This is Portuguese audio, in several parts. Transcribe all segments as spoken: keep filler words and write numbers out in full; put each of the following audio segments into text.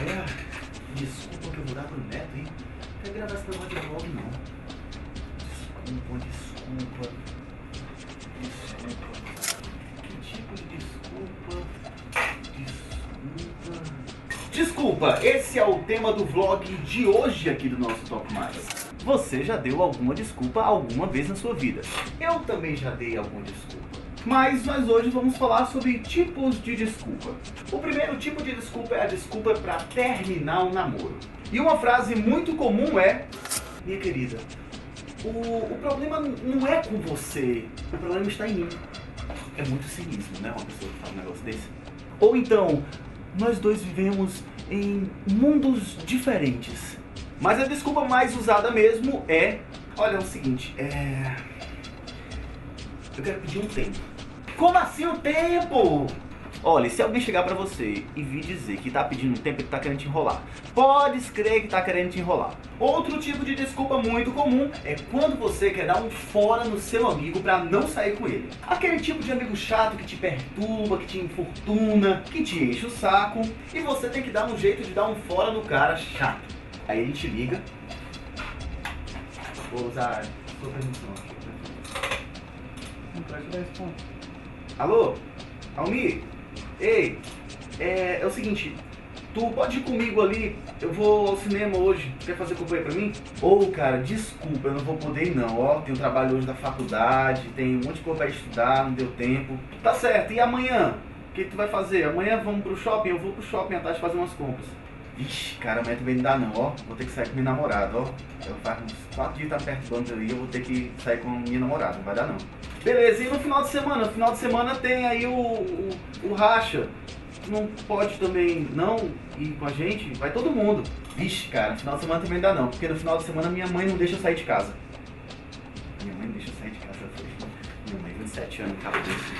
é a desculpa que eu vou dar pro Neto, hein? Não quero gravar esse negócio de vlog, não. Desculpa, desculpa. Desculpa. Que tipo de desculpa? Desculpa. Desculpa, esse é o tema do vlog de hoje aqui do nosso Top Mais. Você já deu alguma desculpa alguma vez na sua vida? Eu também já dei alguma desculpa. Mas nós hoje vamos falar sobre tipos de desculpa. O primeiro tipo de desculpa é a desculpa para terminar um namoro. E uma frase muito comum é: minha querida, o, o problema não é com você, o problema está em mim. É muito cinismo, né, uma pessoa que fala um negócio desse. Ou então, nós dois vivemos em mundos diferentes. Mas a desculpa mais usada mesmo é: olha, é o seguinte, é... eu quero pedir um tempo. Como assim um tempo? Olha, se alguém chegar pra você e vir dizer que tá pedindo um tempo, ele tá querendo te enrolar. Pode crer que tá querendo te enrolar. Outro tipo de desculpa muito comum é quando você quer dar um fora no seu amigo pra não sair com ele. Aquele tipo de amigo chato que te perturba, que te infortuna, que te enche o saco, e você tem que dar um jeito de dar um fora no cara chato. Aí ele te liga. Vou usar sua permissão aqui. Não pode dar esse ponto. Alô? Almir? Ei, é, é o seguinte, tu pode ir comigo ali, eu vou ao cinema hoje, quer fazer companhia pra mim? Ô, oh, cara, desculpa, eu não vou poder ir não, ó, tenho trabalho hoje da faculdade, tem um monte de coisa pra estudar, não deu tempo. Tá certo, e amanhã? O que tu vai fazer? Amanhã vamos pro shopping? Eu vou pro shopping à tarde fazer umas compras. Ixi, cara, amanhã também não dá não, ó, vou ter que sair com minha namorada, ó. Eu faz uns quatro dias que tá perto ali, eu vou ter que sair com minha namorada, não vai dar não. Beleza, e no final de semana? No final de semana tem aí o, o, o racha. Não pode também não ir com a gente? Vai todo mundo. Vixe, cara, no final de semana também não dá não, porque no final de semana minha mãe não deixa eu sair de casa. Minha mãe não deixa eu sair de casa, foi. Minha mãe, vinte e sete anos, acaba disso.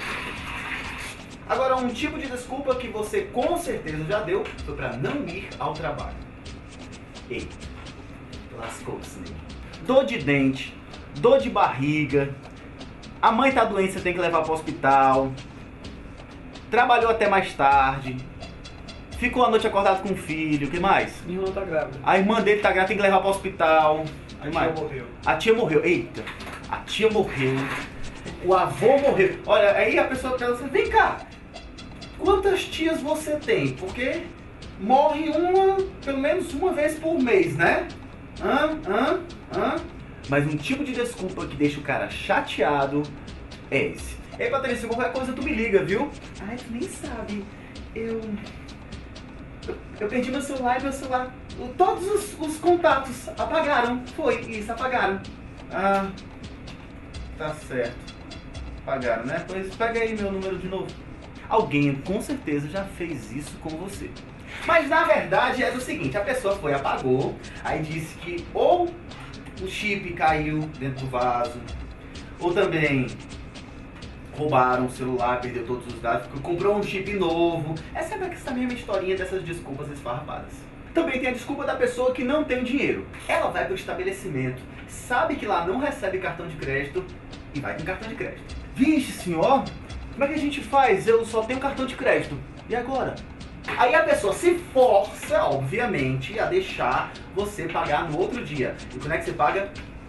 Agora, um tipo de desculpa que você com certeza já deu foi pra não ir ao trabalho. Ei, lascou-se. Dor de dente, dor de barriga, a mãe tá doente, você tem que levar pro hospital, trabalhou até mais tarde, ficou a noite acordado com o filho, o que mais? Minha irmã tá grávida. A irmã dele tá grávida, tem que levar pro hospital. A tia mais? morreu. A tia morreu, eita, a tia morreu, o avô morreu. Olha, aí a pessoa pensa, vem cá, quantas tias você tem? Porque morre uma, pelo menos uma vez por mês, né? Hã? Hã? Hã? Mas um tipo de desculpa que deixa o cara chateado é esse. Ei, Patrícia, qualquer coisa tu me liga, viu? Ai, tu nem sabe. Eu... Eu, eu perdi meu celular e meu celular... Todos os, os contatos apagaram. Foi, isso, apagaram. Ah, tá certo. Apagaram, né? Pois pega aí meu número de novo. Alguém com certeza já fez isso com você. Mas na verdade é o seguinte, a pessoa foi, apagou, aí disse que ou o chip caiu dentro do vaso, ou também roubaram o celular, perdeu todos os dados, comprou um chip novo. É sempre essa mesma historinha dessas desculpas esfarrapadas. Também tem a desculpa da pessoa que não tem dinheiro. Ela vai para o estabelecimento, sabe que lá não recebe cartão de crédito e vai com cartão de crédito. Vixe, senhor, como é que a gente faz? Eu só tenho cartão de crédito. E agora? Aí a pessoa se força, obviamente, a deixar você pagar no outro dia. E quando é que você paga?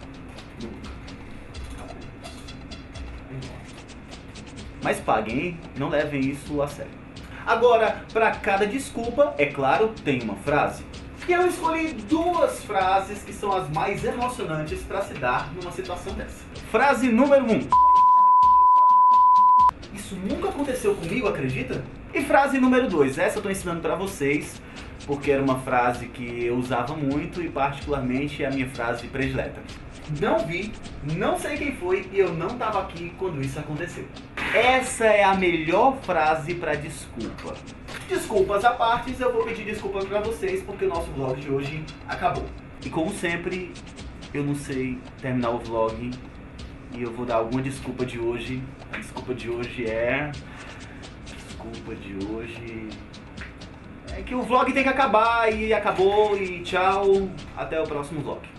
Mas paguem, hein? Não levem isso a sério. Agora, para cada desculpa, é claro, tem uma frase. E eu escolhi duas frases que são as mais emocionantes para se dar numa situação dessa. Frase número um. Isso nunca aconteceu comigo, acredita? E frase número dois, essa eu tô ensinando pra vocês, porque era uma frase que eu usava muito e particularmente é a minha frase predileta. Não vi, não sei quem foi e eu não tava aqui quando isso aconteceu. Essa é a melhor frase pra desculpa. Desculpas à parte, eu vou pedir desculpas pra vocês porque o nosso vlog de hoje acabou. E como sempre, eu não sei terminar o vlog e eu vou dar alguma desculpa de hoje. A desculpa de hoje é... Desculpa de hoje... É que o vlog tem que acabar e acabou e tchau. Até o próximo vlog.